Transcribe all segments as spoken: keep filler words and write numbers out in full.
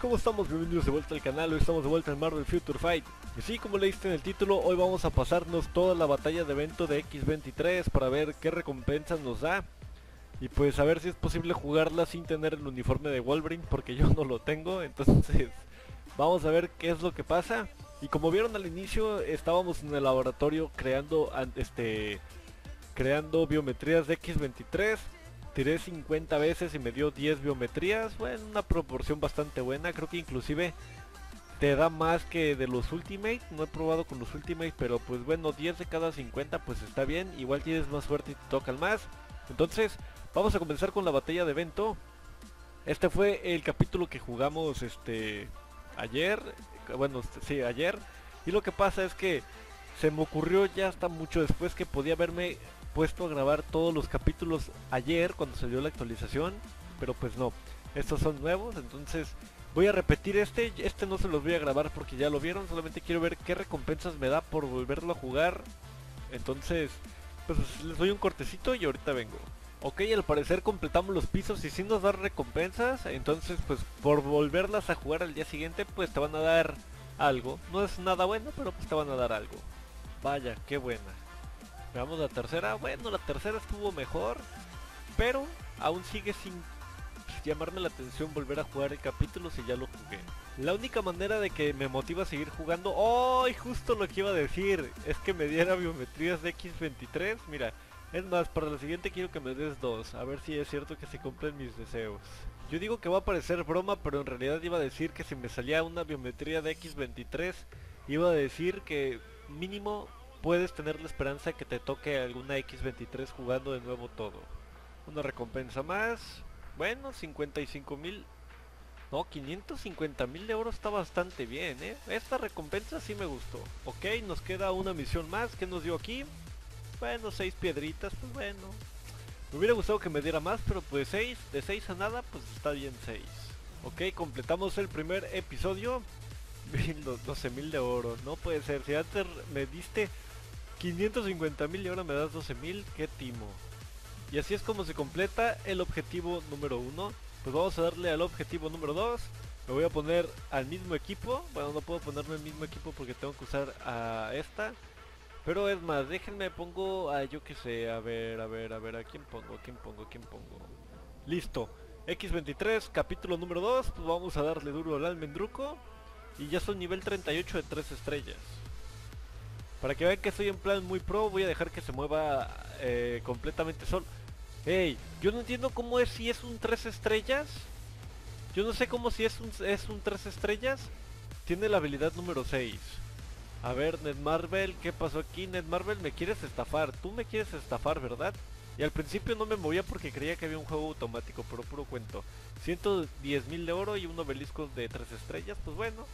¿cómo estamos? Bienvenidos de vuelta al canal. Hoy estamos de vuelta en Marvel Future Fight. Y sí, como leíste en el título, hoy vamos a pasarnos toda la batalla de evento de equis veintitrés para ver qué recompensas nos da. Y pues a ver si es posible jugarla sin tener el uniforme de Wolverine, porque yo no lo tengo. Entonces vamos a ver qué es lo que pasa. Y como vieron al inicio, estábamos en el laboratorio creando este creando biometrías de equis veintitrés. Tiré cincuenta veces y me dio diez biometrías. Bueno, una proporción bastante buena. Creo que inclusive te da más que de los Ultimate. No he probado con los Ultimate, pero pues bueno, diez de cada cincuenta pues está bien. Igual tienes más suerte y te tocan más. Entonces, vamos a comenzar con la batalla de evento. Este fue el capítulo que jugamos este ayer. Bueno, sí, ayer. Y lo que pasa es que se me ocurrió ya hasta mucho después que podía haberme puesto a grabar todos los capítulos ayer cuando salió la actualización, pero pues no, estos son nuevos, entonces voy a repetir este, este no se los voy a grabar porque ya lo vieron, solamente quiero ver qué recompensas me da por volverlo a jugar. Entonces, pues les doy un cortecito y ahorita vengo. Ok, al parecer completamos los pisos y sin nos dar recompensas, entonces pues por volverlas a jugar al día siguiente pues te van a dar algo. No es nada bueno, pero pues te van a dar algo. Vaya, qué buena. Veamos la tercera. Bueno, la tercera estuvo mejor, pero aún sigue sin llamarme la atención volver a jugar el capítulo si ya lo jugué. La única manera de que me motiva a seguir jugando, ¡oh! Y justo lo que iba a decir, es que me diera biometrías de equis veintitrés. Mira, es más, para la siguiente quiero que me des dos, a ver si es cierto que se cumplen mis deseos. Yo digo que va a parecer broma, pero en realidad iba a decir que si me salía una biometría de equis veintitrés, iba a decir que mínimo puedes tener la esperanza de que te toque alguna equis veintitrés jugando de nuevo todo. Una recompensa más. Bueno, cincuenta y cinco mil. No, quinientos cincuenta mil de oro está bastante bien, ¿eh? Esta recompensa sí me gustó. Ok, nos queda una misión más. ¿Qué nos dio aquí? Bueno, seis piedritas, pues bueno. Me hubiera gustado que me diera más, pero pues seis, de seis a nada, pues está bien seis. Ok, completamos el primer episodio. doce mil de oro, no puede ser. Si antes me diste quinientos cincuenta mil y ahora me das doce mil, qué timo. Y así es como se completa el objetivo número uno. Pues vamos a darle al objetivo número dos. Me voy a poner al mismo equipo. Bueno, no puedo ponerme el mismo equipo porque tengo que usar a esta. Pero es más, déjenme pongo a yo que sé, a ver, a ver, a ver, ¿a quién pongo? ¿A quién pongo? ¿A quién pongo? Listo. equis veintitrés, capítulo número dos. Pues vamos a darle duro al almendruco. Y ya son nivel treinta y ocho de tres estrellas. Para que vean que soy en plan muy pro, voy a dejar que se mueva eh, completamente solo. Ey, yo no entiendo cómo es si es un tres estrellas. Yo no sé cómo si es un, es un tres estrellas. Tiene la habilidad número seis. A ver, Netmarble, ¿qué pasó aquí? Netmarble, me quieres estafar. Tú me quieres estafar, ¿verdad? Y al principio no me movía porque creía que había un juego automático, pero puro cuento. ciento diez mil de oro y un obelisco de tres estrellas, pues bueno.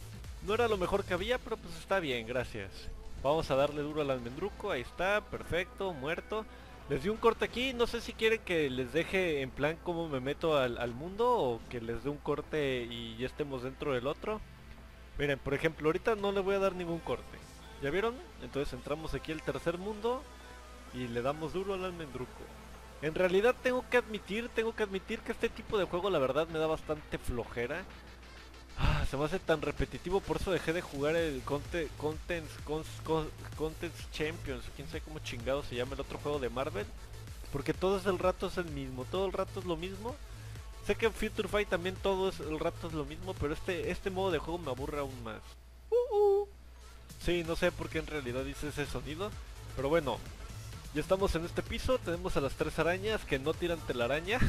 No era lo mejor que había, pero pues está bien, gracias. Vamos a darle duro al almendruco, ahí está, perfecto, muerto. Les di un corte aquí, no sé si quieren que les deje en plan cómo me meto al, al mundo o que les dé un corte y ya estemos dentro del otro. Miren, por ejemplo, ahorita no le voy a dar ningún corte. ¿Ya vieron? Entonces entramos aquí al tercer mundo y le damos duro al almendruco. En realidad tengo que admitir, tengo que admitir que este tipo de juego la verdad me da bastante flojera. Ah, se me hace tan repetitivo, por eso dejé de jugar el Content, Contents, Cons, Con, Contents Champions, quién sabe cómo chingado se llama el otro juego de Marvel. Porque todo es el rato es el mismo, todo el rato es lo mismo. Sé que en Future Fight también todo es el rato es lo mismo, pero este este modo de juego me aburre aún más. Uh -uh. Sí, no sé por qué en realidad dice ese sonido, pero bueno, ya estamos en este piso, tenemos a las tres arañas que no tiran telaraña.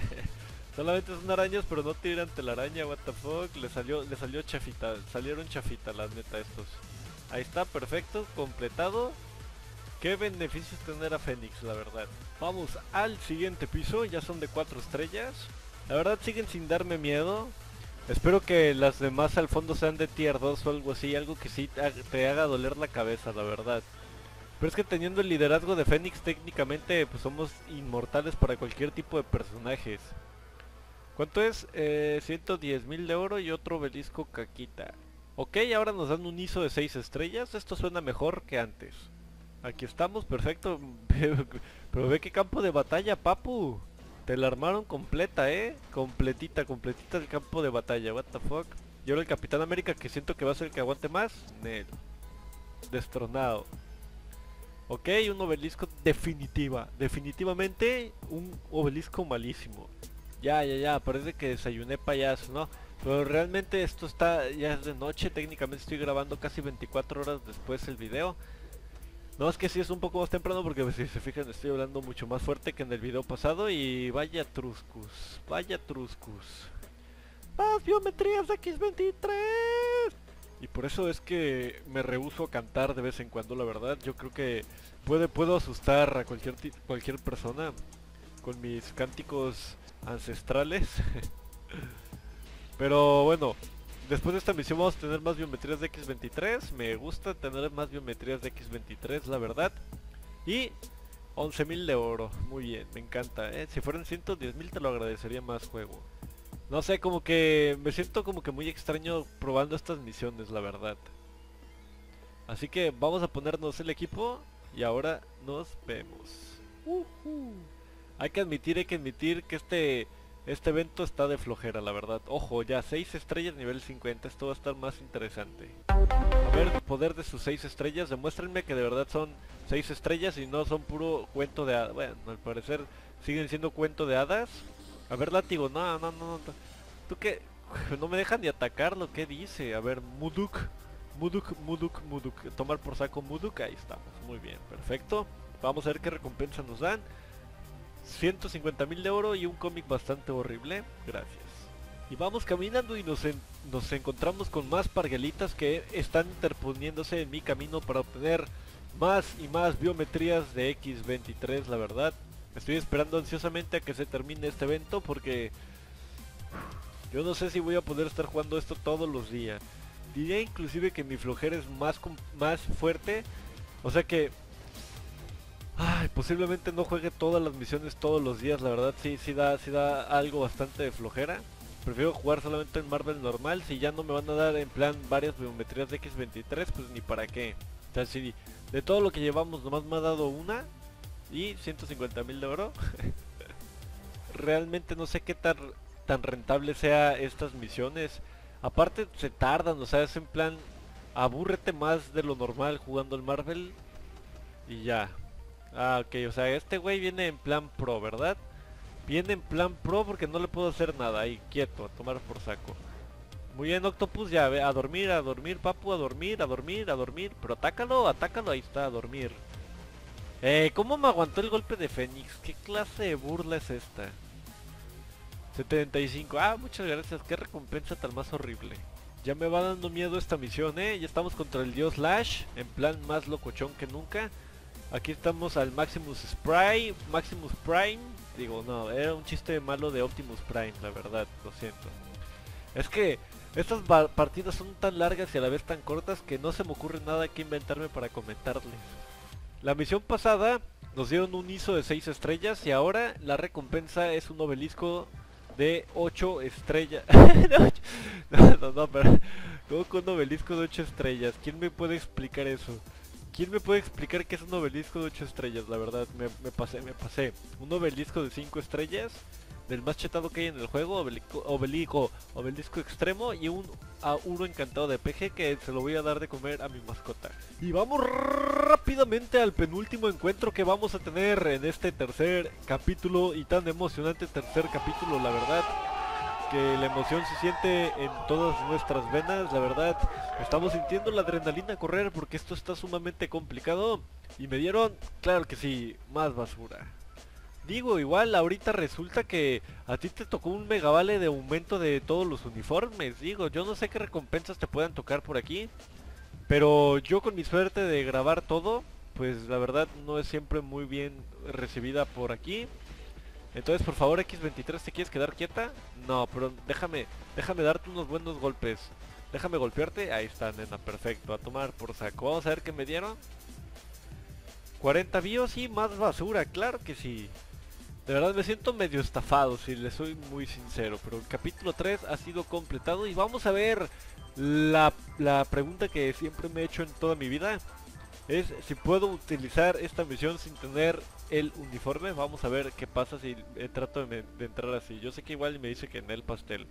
Solamente son arañas, pero no tiran telaraña, what the fuck. Le salió, le salió chafita, salieron chafita la neta estos. Ahí está, perfecto, completado. Qué beneficios tener a Fénix, la verdad. Vamos al siguiente piso, ya son de cuatro estrellas. La verdad siguen sin darme miedo. Espero que las demás al fondo sean de tier dos o algo así, algo que sí te haga doler la cabeza, la verdad. Pero es que teniendo el liderazgo de Fénix técnicamente pues somos inmortales para cualquier tipo de personajes. ¿Cuánto es? Eh, ciento diez mil de oro y otro obelisco caquita. Ok, ahora nos dan un I S O de seis estrellas. Esto suena mejor que antes. Aquí estamos, perfecto. Pero ve qué campo de batalla, papu. Te la armaron completa, eh. Completita, completita el campo de batalla. What the fuck. Y ahora el Capitán América, que siento que va a ser el que aguante más. Nel. Destronado. Ok, un obelisco definitiva. Definitivamente un obelisco malísimo. Ya, ya, ya. Parece que desayuné payaso, ¿no? Pero realmente esto está, ya es de noche. Técnicamente estoy grabando casi veinticuatro horas después el video. No, es que sí es un poco más temprano porque si se fijan estoy hablando mucho más fuerte que en el video pasado. Y vaya truscus, vaya truscus. ¡Más biometrías de equis veintitrés! Y por eso es que me rehúso a cantar de vez en cuando, la verdad. Yo creo que puede, puedo asustar a cualquier, cualquier persona con mis cánticos ancestrales. Pero bueno, después de esta misión vamos a tener más biometrías de equis veintitrés. Me gusta tener más biometrías de equis veintitrés, la verdad. Y once mil de oro, muy bien, me encanta, ¿eh? Si fueran ciento diez mil te lo agradecería más, juego. No sé, como que me siento como que muy extraño probando estas misiones, la verdad. Así que vamos a ponernos el equipo y ahora nos vemos. Uh -huh. Hay que admitir, hay que admitir que este... Este evento está de flojera, la verdad. Ojo, ya seis estrellas nivel cincuenta, esto va a estar más interesante. A ver, poder de sus seis estrellas, demuéstrenme que de verdad son seis estrellas y no son puro cuento de hadas. Bueno, al parecer siguen siendo cuento de hadas. A ver, látigo, no, no, no, no. ¿Tú qué? No me dejan de atacarlo, ¿qué dice? A ver, Muduk, Muduk, Muduk, Muduk. Tomar por saco Muduk, ahí estamos, muy bien, perfecto. Vamos a ver qué recompensa nos dan. ciento cincuenta mil de oro y un cómic bastante horrible, gracias. Y vamos caminando y nos, en, nos encontramos con más parguelitas que están interponiéndose en mi camino para obtener más y más biometrías de equis veintitrés, la verdad. Estoy esperando ansiosamente a que se termine este evento porque yo no sé si voy a poder estar jugando esto todos los días. Diría inclusive que mi flojera es más, más fuerte, o sea que... Ay, posiblemente no juegue todas las misiones todos los días, la verdad sí, sí da, sí da algo bastante de flojera. Prefiero jugar solamente en Marvel normal, si ya no me van a dar en plan varias biometrías de equis veintitrés, pues ni para qué. O sea, si de todo lo que llevamos nomás me ha dado una y ciento cincuenta mil de oro. Realmente no sé qué tan, tan rentable sea estas misiones. Aparte se tardan, o sea, es en plan, abúrrete más de lo normal jugando el Marvel y ya. Ah, ok, o sea, este güey viene en plan pro, ¿verdad? Viene en plan pro porque no le puedo hacer nada, ahí, quieto, a tomar por saco. Muy bien, Octopus, ya, ve, a dormir, a dormir, papu, a dormir, a dormir, a dormir. Pero atácalo, atácalo, ahí está, a dormir. Eh, ¿cómo me aguantó el golpe de Fénix? ¿Qué clase de burla es esta? setenta y cinco, ah, muchas gracias, qué recompensa tan más horrible. Ya me va dando miedo esta misión, eh, ya estamos contra el dios Lash, en plan más locochón que nunca. Aquí estamos al Maximus Prime, Maximus Prime, digo no, era un chiste malo de Optimus Prime, la verdad, lo siento. Es que estas partidas son tan largas y a la vez tan cortas que no se me ocurre nada que inventarme para comentarles. La misión pasada nos dieron un I S O de seis estrellas y ahora la recompensa es un obelisco de ocho estrellas. no, no, no, pero ¿cómo con un obelisco de ocho estrellas? ¿Quién me puede explicar eso? ¿Quién me puede explicar qué es un obelisco de ocho estrellas? La verdad, me, me pasé, me pasé. Un obelisco de cinco estrellas, del más chetado que hay en el juego, obelisco, obelisco, obelisco extremo y un Auro encantado de P G que se lo voy a dar de comer a mi mascota. Y vamos rápidamente al penúltimo encuentro que vamos a tener en este tercer capítulo y tan emocionante tercer capítulo, la verdad. Que la emoción se siente en todas nuestras venas, la verdad. Estamos sintiendo la adrenalina correr porque esto está sumamente complicado. Y me dieron, claro que sí, más basura. Digo, igual ahorita resulta que a ti te tocó un megavale de aumento de todos los uniformes. Digo, yo no sé qué recompensas te puedan tocar por aquí, pero yo con mi suerte de grabar todo, pues la verdad no es siempre muy bien recibida por aquí. Entonces, por favor, equis veintitrés, ¿te quieres quedar quieta? No, pero déjame, déjame darte unos buenos golpes. Déjame golpearte. Ahí está, nena, perfecto. A tomar por saco. Vamos a ver qué me dieron. cuarenta bios y más basura, claro que sí. De verdad me siento medio estafado, si les soy muy sincero. Pero el capítulo tres ha sido completado y vamos a ver la, la pregunta que siempre me he hecho en toda mi vida. es si puedo utilizar esta misión sin tener el uniforme. Vamos a ver qué pasa si eh, trato de, de entrar así. Yo sé que igual me dice que en el pastel.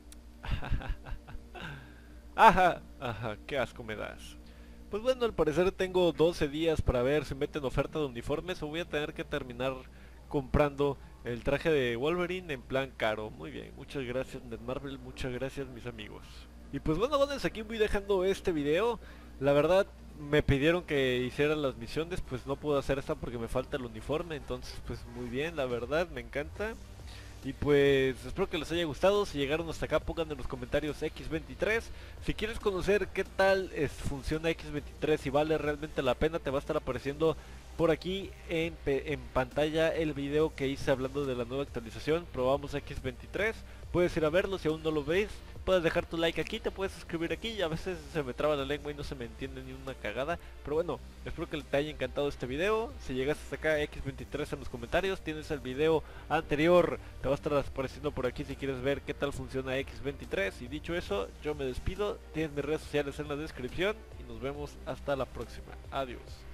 Ajá, ajá, qué asco me das. Pues bueno, al parecer tengo doce días para ver si meten oferta de uniformes o voy a tener que terminar comprando el traje de Wolverine en plan caro. Muy bien, muchas gracias Netmarble, muchas gracias mis amigos. Y pues bueno, bueno, aquí voy dejando este video. La verdad me pidieron que hiciera las misiones, pues no puedo hacer esta porque me falta el uniforme. Entonces pues muy bien, la verdad me encanta. Y pues espero que les haya gustado. Si llegaron hasta acá pongan en los comentarios equis veintitrés. Si quieres conocer qué tal es, funciona equis veintitrés y vale realmente la pena, te va a estar apareciendo por aquí en, en pantalla el video que hice hablando de la nueva actualización. Probamos equis veintitrés. Puedes ir a verlo si aún no lo ves. Puedes dejar tu like aquí, te puedes suscribir aquí. Y a veces se me traba la lengua y no se me entiende ni una cagada. Pero bueno, espero que te haya encantado este video. Si llegaste hasta acá, equis veintitrés en los comentarios. Tienes el video anterior, te va a estar apareciendo por aquí si quieres ver qué tal funciona equis veintitrés. Y dicho eso, yo me despido. Tienes mis redes sociales en la descripción. Y nos vemos hasta la próxima. Adiós.